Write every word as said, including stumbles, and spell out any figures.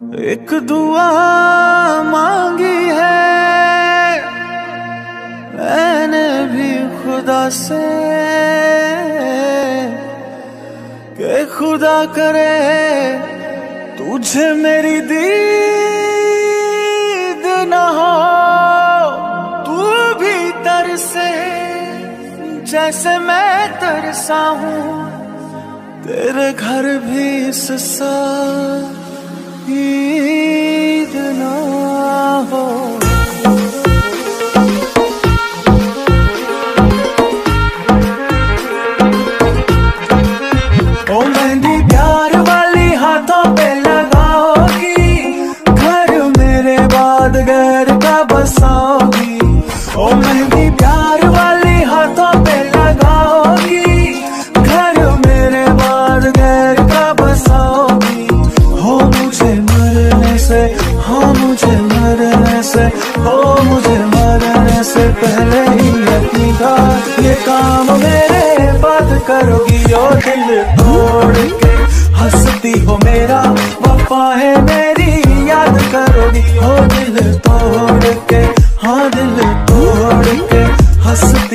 एक दुआ मांगी है मैंने भी खुदा से कि खुदा करे तुझे मेरी दीद न हो, तू भी तरसे जैसे मैं तरसा हूँ, तेरे घर भी इस साल ईद ना हो। ओ मेहंदी प्यार वाली हाथों पे लगाओगी, घर मेरे बाद गैर का बसाओगी। ओ मेहंदी प्यार वाली हाथों पे लगाओगी, घर मेरे बाद गैर का बसाओगी। हो मुझे मरने से, हो मुझे मरने से, हो मुझे मरने से पहले ही यकीन था ये काम मेरे बात करोगी। ओ दिल तोड़ के हंसती हो मेरा वफा है मेरी याद करोगी। हो दिल तोड़ के, हाँ दिल तोड़ के हंसती